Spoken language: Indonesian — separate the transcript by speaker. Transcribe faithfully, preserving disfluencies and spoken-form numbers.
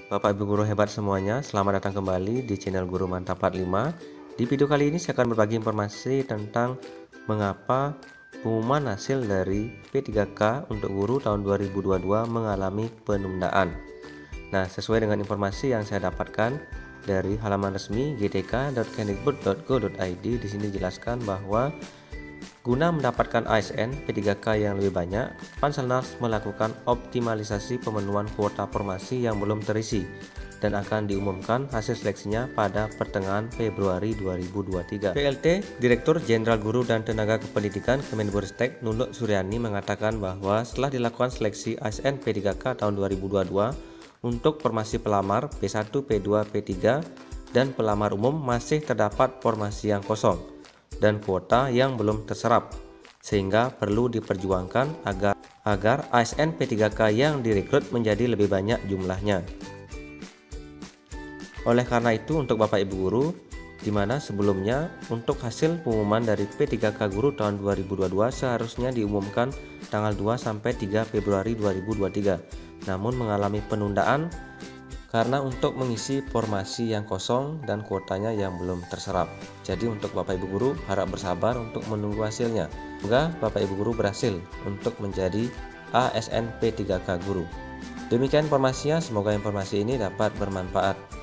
Speaker 1: Bapak Ibu guru hebat semuanya, selamat datang kembali di channel Guru Mantap empat puluh lima. Di video kali ini saya akan berbagi informasi tentang mengapa pengumuman hasil dari P tiga K untuk guru tahun dua ribu dua puluh dua mengalami penundaan. Nah, sesuai dengan informasi yang saya dapatkan dari halaman resmi g t k dot kemdikbud dot go dot i d, di sini dijelaskan bahwa guna mendapatkan A S N P tiga K yang lebih banyak, Panselnas melakukan optimalisasi pemenuhan kuota formasi yang belum terisi dan akan diumumkan hasil seleksinya pada pertengahan Februari dua ribu dua puluh tiga. P L T Direktur Jenderal Guru dan Tenaga Kependidikan Kemendikbudristek Nunuk Suryani mengatakan bahwa setelah dilakukan seleksi A S N P tiga K tahun dua ribu dua puluh dua untuk formasi pelamar P satu, P dua, P tiga dan pelamar umum masih terdapat formasi yang kosong dan kuota yang belum terserap, sehingga perlu diperjuangkan agar agar A S N P tiga K yang direkrut menjadi lebih banyak jumlahnya. Oleh karena itu, untuk Bapak Ibu guru, di mana sebelumnya untuk hasil pengumuman dari P tiga K guru tahun dua ribu dua puluh dua seharusnya diumumkan tanggal dua sampai tiga Februari dua ribu dua puluh tiga, namun mengalami penundaan karena untuk mengisi formasi yang kosong dan kuotanya yang belum terserap. Jadi untuk Bapak Ibu guru harap bersabar untuk menunggu hasilnya. Semoga Bapak Ibu guru berhasil untuk menjadi A S N P tiga K guru. Demikian informasinya, semoga informasi ini dapat bermanfaat.